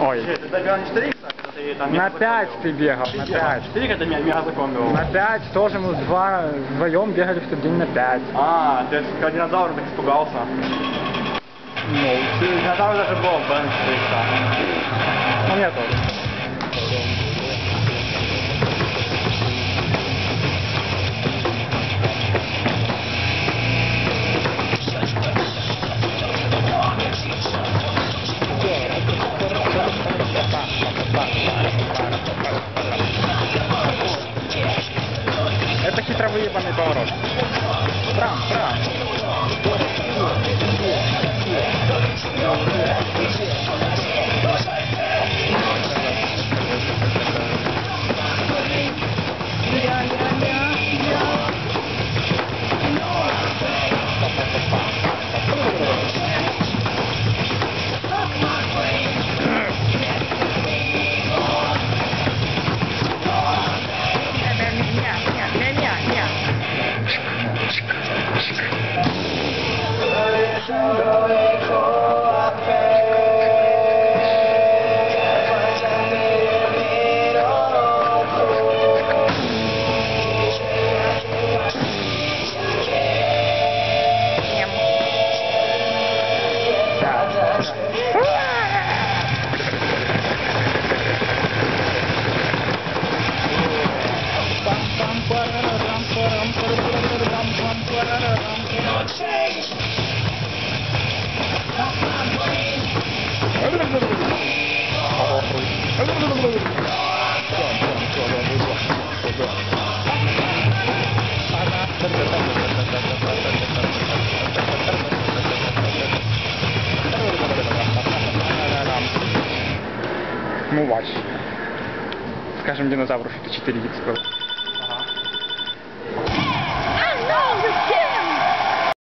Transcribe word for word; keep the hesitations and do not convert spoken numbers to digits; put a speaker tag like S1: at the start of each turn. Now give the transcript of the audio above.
S1: Ой.
S2: Ты добегал не четыре икса, когда ты там...
S1: На пять ты бегал, на пять.
S2: четыре, когда мега закон был.
S1: На пять тоже мы два, вдвоем бегали в тот день на пять.
S2: А, ты когда динозавр так испугался.
S1: Ну,
S2: Динозавр даже был, блин, четыре икса.
S1: у меня тоже. Это хитро выебанный поворот. Прям, прям. Ну, watch. Скажем, динозавру, что четыре икс был.